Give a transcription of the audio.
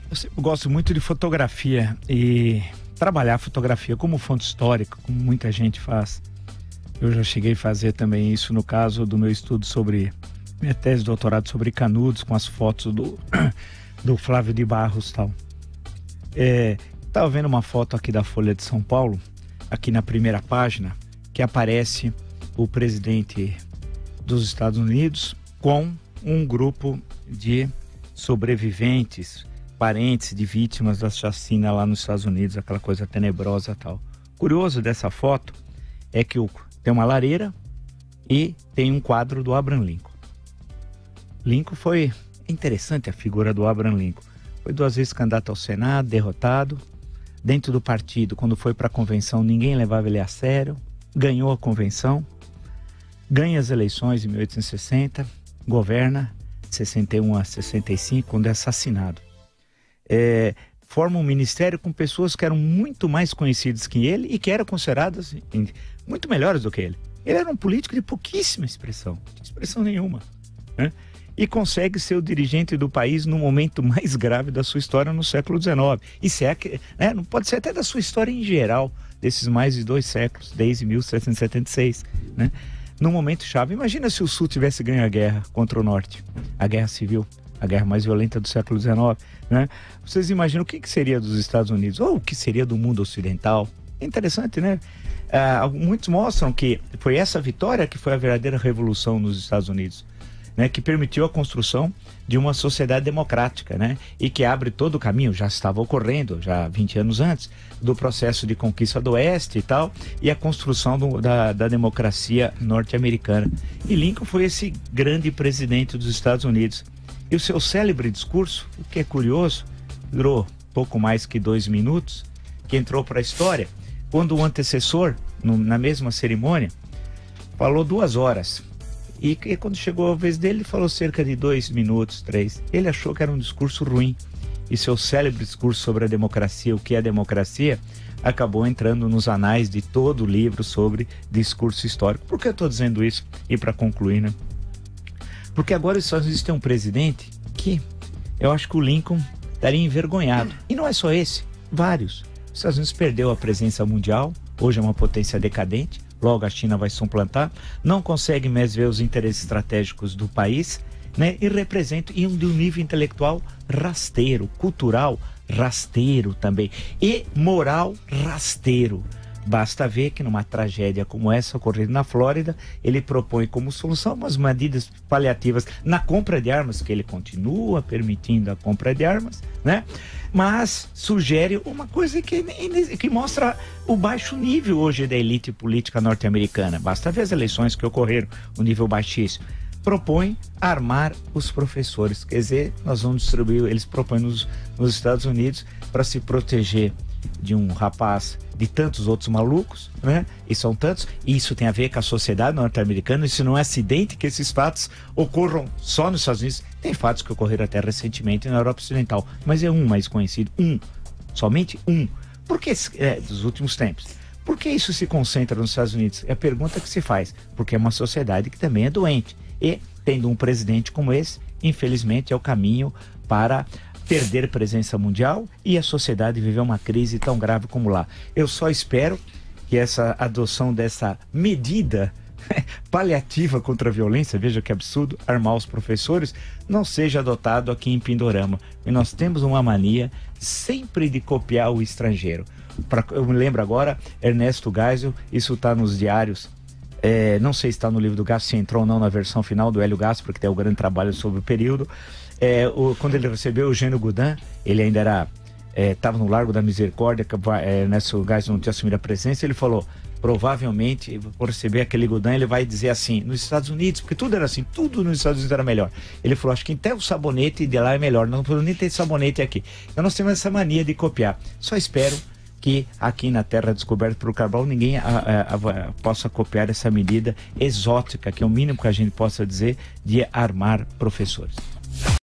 Eu sempre gosto muito de fotografia e trabalhar a fotografia como fonte histórica, como muita gente faz. Eu já cheguei a fazer também isso no caso do meu estudo sobre minha tese de doutorado sobre Canudos, com as fotos do Flávio de Barros e tal. Estava vendo uma foto aqui da Folha de São Paulo, aqui na primeira página, que aparece o presidente dos Estados Unidos com um grupo de sobreviventes, parentes de vítimas da chacina lá nos Estados Unidos, aquela coisa tenebrosa e tal. Curioso dessa foto é que tem uma lareira e tem um quadro do Abraham Lincoln. Lincoln foi interessante, a figura do Abraham Lincoln. Foi 2 vezes candidato ao Senado, derrotado. Dentro do partido, quando foi para a convenção, ninguém levava ele a sério. Ganhou a convenção, ganha as eleições em 1860, governa 61 a 65, quando é assassinado. Forma um ministério com pessoas que eram muito mais conhecidas que ele e que eram consideradas muito melhores do que ele. Ele era um político de pouquíssima expressão, de expressão nenhuma, né? E consegue ser o dirigente do país no momento mais grave da sua história no século XIX. Isso não pode ser até da sua história em geral, desses mais de 2 séculos, desde 1776, né? No momento chave. Imagina se o Sul tivesse ganho a guerra contra o Norte, a guerra civil, a guerra mais violenta do século XIX, né? Vocês imaginam o que seria dos Estados Unidos, ou o que seria do mundo ocidental? É interessante, né? Muitos mostram que foi essa vitória que foi a verdadeira revolução nos Estados Unidos, né? Que permitiu a construção de uma sociedade democrática, né? E que abre todo o caminho, já estava ocorrendo, já 20 anos antes, do processo de conquista do Oeste e tal, e a construção da democracia norte-americana. E Lincoln foi esse grande presidente dos Estados Unidos. E o seu célebre discurso, o que é curioso, durou pouco mais que 2 minutos, que entrou para a história, quando o antecessor, na mesma cerimônia, falou 2 horas. E quando chegou a vez dele, ele falou cerca de 2 minutos, 3. Ele achou que era um discurso ruim. E seu célebre discurso sobre a democracia, o que é a democracia, acabou entrando nos anais de todo o livro sobre discurso histórico. Por que eu estou dizendo isso? E para concluir, né? Porque agora os Estados Unidos têm um presidente que eu acho que o Lincoln estaria envergonhado. E não é só esse, vários. Os Estados Unidos perdeu a presença mundial, hoje é uma potência decadente, logo a China vai suplantar, não consegue mais ver os interesses estratégicos do país, né? E representa de um nível intelectual rasteiro, cultural rasteiro também, e moral rasteiro. Basta ver que numa tragédia como essa ocorrida na Flórida, ele propõe como solução umas medidas paliativas na compra de armas, que ele continua permitindo a compra de armas, né? Mas sugere uma coisa que mostra o baixo nível hoje da elite política norte-americana. Basta ver as eleições que ocorreram, o nível baixíssimo. Propõe armar os professores, quer dizer, nós vamos distribuir, eles propõem nos Estados Unidos para se proteger de um rapaz, de tantos outros malucos, né? E são tantos, e isso tem a ver com a sociedade norte-americana. Isso não é acidente que esses fatos ocorram só nos Estados Unidos. Tem fatos que ocorreram até recentemente na Europa Ocidental, mas é um mais conhecido, somente um. Por que dos últimos tempos? Por que isso se concentra nos Estados Unidos? É a pergunta que se faz, porque é uma sociedade que também é doente, e tendo um presidente como esse, infelizmente é o caminho para perder presença mundial e a sociedade viver uma crise tão grave como lá. Eu só espero que essa adoção dessa medida paliativa contra a violência, veja que absurdo, armar os professores, não seja adotado aqui em Pindorama. E nós temos uma mania sempre de copiar o estrangeiro. Eu me lembro agora, Ernesto Geisel, isso está nos diários, não sei se está no livro do Gaspar, se entrou ou não na versão final do Hélio Gaspar, que tem um grande trabalho sobre o período. Quando ele recebeu o Eugênio Goudin, ele ainda estava no Largo da Misericórdia, que Ernesto Geisel não tinha assumido a presença, ele falou, provavelmente, por receber aquele Goudin, ele vai dizer assim, nos Estados Unidos, porque tudo era assim, tudo nos Estados Unidos era melhor. Ele falou, acho que até o sabonete de lá é melhor, não podemos nem ter sabonete aqui. Então nós temos essa mania de copiar. Só espero que aqui na terra descoberta por Cabral ninguém possa copiar essa medida exótica, que é o mínimo que a gente possa dizer, de armar professores.